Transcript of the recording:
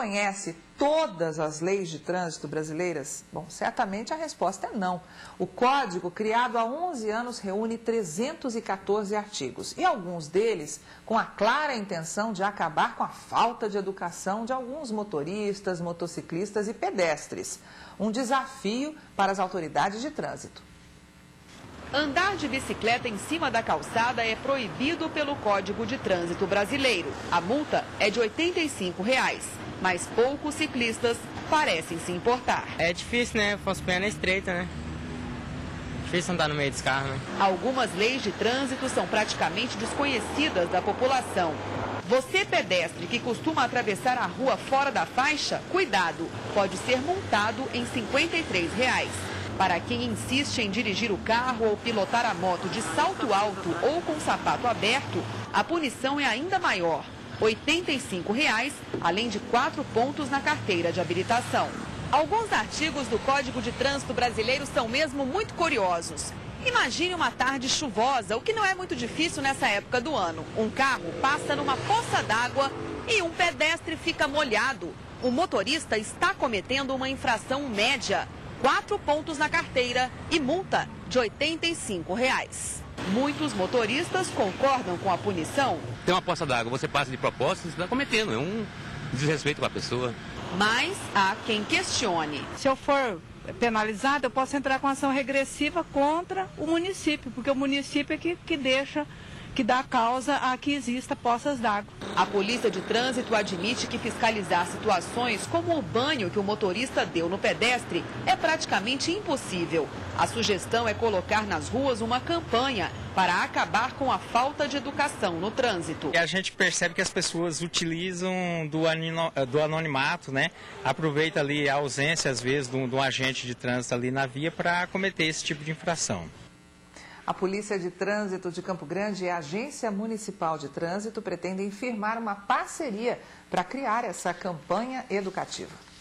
conhece todas as leis de trânsito brasileiras? Bom, certamente a resposta é não. O Código, criado há 11 anos, reúne 314 artigos. E alguns deles com a clara intenção de acabar com a falta de educação de alguns motoristas, motociclistas e pedestres. Um desafio para as autoridades de trânsito. Andar de bicicleta em cima da calçada é proibido pelo Código de Trânsito Brasileiro. A multa é de R$ 85, mas poucos ciclistas parecem se importar. É difícil, né? Fosse perna estreita, né? Difícil andar no meio dos carros, né? Algumas leis de trânsito são praticamente desconhecidas da população. Você, pedestre, que costuma atravessar a rua fora da faixa, cuidado, pode ser multado em R$ 53. Para quem insiste em dirigir o carro ou pilotar a moto de salto alto ou com sapato aberto, a punição é ainda maior, R$ 85, além de 4 pontos na carteira de habilitação. Alguns artigos do Código de Trânsito Brasileiro são mesmo muito curiosos. Imagine uma tarde chuvosa, o que não é muito difícil nessa época do ano. Um carro passa numa poça d'água e um pedestre fica molhado. O motorista está cometendo uma infração média. 4 pontos na carteira e multa de R$ 85. Muitos motoristas concordam com a punição. Tem uma poça d'água, você passa de propósito, você está cometendo, é um desrespeito com a pessoa. Mas há quem questione. Se eu for penalizado, eu posso entrar com ação regressiva contra o município, porque o município é que dá causa a que exista poças d'água. A Polícia de Trânsito admite que fiscalizar situações como o banho que o motorista deu no pedestre é praticamente impossível. A sugestão é colocar nas ruas uma campanha para acabar com a falta de educação no trânsito. E a gente percebe que as pessoas utilizam do anonimato, né? Aproveita ali a ausência, às vezes, de um agente de trânsito ali na via para cometer esse tipo de infração. A Polícia de Trânsito de Campo Grande e a Agência Municipal de Trânsito pretendem firmar uma parceria para criar essa campanha educativa.